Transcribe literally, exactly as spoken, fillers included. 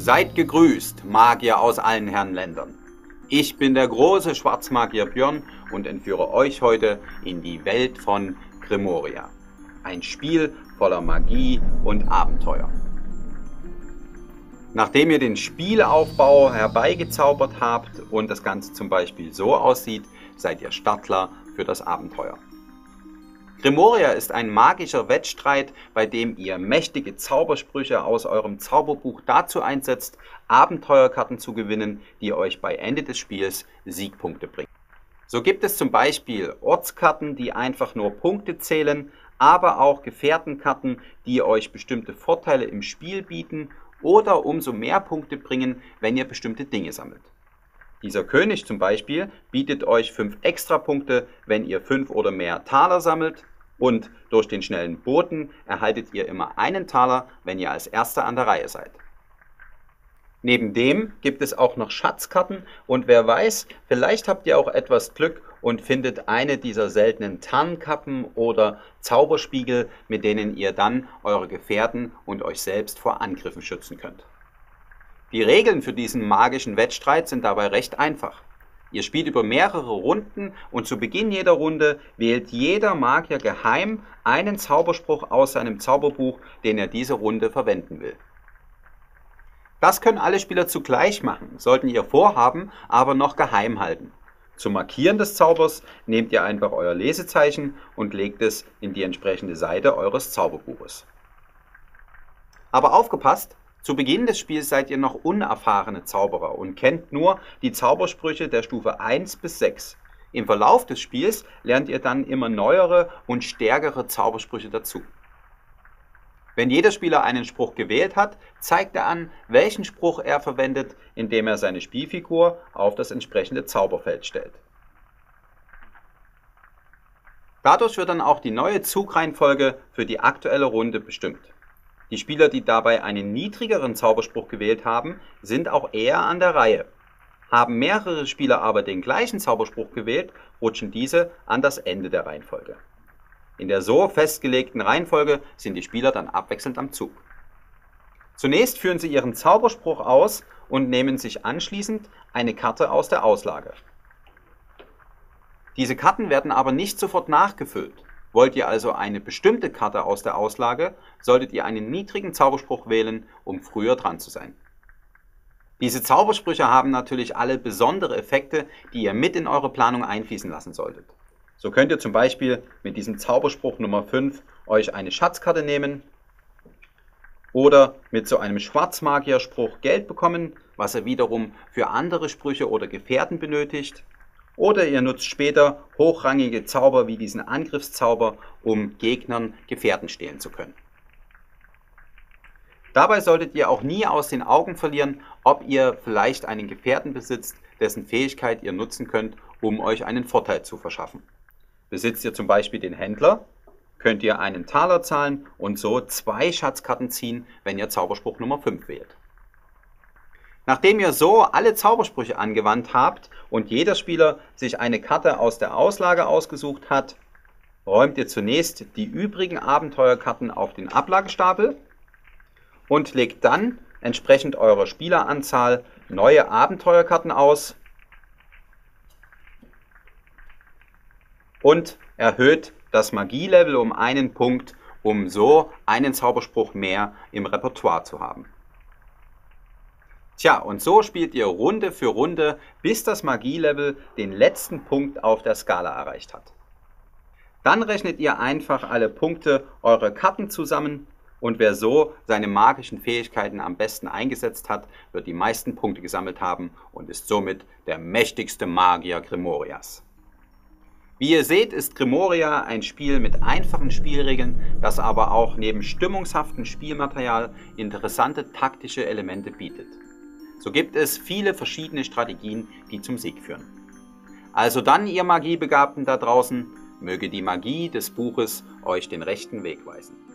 Seid gegrüßt, Magier aus allen Herrenländern. Ich bin der große Schwarzmagier Björn und entführe euch heute in die Welt von Grimoria. Ein Spiel voller Magie und Abenteuer. Nachdem ihr den Spielaufbau herbeigezaubert habt und das Ganze zum Beispiel so aussieht, seid ihr Startler für das Abenteuer. Grimoria ist ein magischer Wettstreit, bei dem ihr mächtige Zaubersprüche aus eurem Zauberbuch dazu einsetzt, Abenteuerkarten zu gewinnen, die euch bei Ende des Spiels Siegpunkte bringen. So gibt es zum Beispiel Ortskarten, die einfach nur Punkte zählen, aber auch Gefährtenkarten, die euch bestimmte Vorteile im Spiel bieten oder umso mehr Punkte bringen, wenn ihr bestimmte Dinge sammelt. Dieser König zum Beispiel bietet euch fünf Extrapunkte, wenn ihr fünf oder mehr Taler sammelt, und durch den schnellen Boten erhaltet ihr immer einen Taler, wenn ihr als Erster an der Reihe seid. Neben dem gibt es auch noch Schatzkarten und wer weiß, vielleicht habt ihr auch etwas Glück und findet eine dieser seltenen Tarnkappen oder Zauberspiegel, mit denen ihr dann eure Gefährten und euch selbst vor Angriffen schützen könnt. Die Regeln für diesen magischen Wettstreit sind dabei recht einfach. Ihr spielt über mehrere Runden und zu Beginn jeder Runde wählt jeder Magier geheim einen Zauberspruch aus seinem Zauberbuch, den er diese Runde verwenden will. Das können alle Spieler zugleich machen, sollten ihr vorhaben, aber noch geheim halten. Zum Markieren des Zaubers nehmt ihr einfach euer Lesezeichen und legt es in die entsprechende Seite eures Zauberbuches. Aber aufgepasst! Zu Beginn des Spiels seid ihr noch unerfahrene Zauberer und kennt nur die Zaubersprüche der Stufe eins bis sechs. Im Verlauf des Spiels lernt ihr dann immer neuere und stärkere Zaubersprüche dazu. Wenn jeder Spieler einen Spruch gewählt hat, zeigt er an, welchen Spruch er verwendet, indem er seine Spielfigur auf das entsprechende Zauberfeld stellt. Dadurch wird dann auch die neue Zugreihenfolge für die aktuelle Runde bestimmt. Die Spieler, die dabei einen niedrigeren Zauberspruch gewählt haben, sind auch eher an der Reihe. Haben mehrere Spieler aber den gleichen Zauberspruch gewählt, rutschen diese an das Ende der Reihenfolge. In der so festgelegten Reihenfolge sind die Spieler dann abwechselnd am Zug. Zunächst führen sie ihren Zauberspruch aus und nehmen sich anschließend eine Karte aus der Auslage. Diese Karten werden aber nicht sofort nachgefüllt. Wollt ihr also eine bestimmte Karte aus der Auslage, solltet ihr einen niedrigen Zauberspruch wählen, um früher dran zu sein. Diese Zaubersprüche haben natürlich alle besondere Effekte, die ihr mit in eure Planung einfließen lassen solltet. So könnt ihr zum Beispiel mit diesem Zauberspruch Nummer fünf euch eine Schatzkarte nehmen oder mit so einem Schwarzmagierspruch Geld bekommen, was ihr wiederum für andere Sprüche oder Gefährten benötigt. Oder ihr nutzt später hochrangige Zauber wie diesen Angriffszauber, um Gegnern Gefährten stehlen zu können. Dabei solltet ihr auch nie aus den Augen verlieren, ob ihr vielleicht einen Gefährten besitzt, dessen Fähigkeit ihr nutzen könnt, um euch einen Vorteil zu verschaffen. Besitzt ihr zum Beispiel den Händler, könnt ihr einen Taler zahlen und so zwei Schatzkarten ziehen, wenn ihr Zauberspruch Nummer fünf wählt. Nachdem ihr so alle Zaubersprüche angewandt habt und jeder Spieler sich eine Karte aus der Auslage ausgesucht hat, räumt ihr zunächst die übrigen Abenteuerkarten auf den Ablagestapel und legt dann entsprechend eurer Spieleranzahl neue Abenteuerkarten aus und erhöht das Magielevel um einen Punkt, um so einen Zauberspruch mehr im Repertoire zu haben. Tja, und so spielt ihr Runde für Runde, bis das Magielevel den letzten Punkt auf der Skala erreicht hat. Dann rechnet ihr einfach alle Punkte eurer Karten zusammen und wer so seine magischen Fähigkeiten am besten eingesetzt hat, wird die meisten Punkte gesammelt haben und ist somit der mächtigste Magier Grimorias. Wie ihr seht, ist Grimoria ein Spiel mit einfachen Spielregeln, das aber auch neben stimmungshaftem Spielmaterial interessante taktische Elemente bietet. So gibt es viele verschiedene Strategien, die zum Sieg führen. Also dann, ihr Magiebegabten da draußen, möge die Magie des Buches euch den rechten Weg weisen.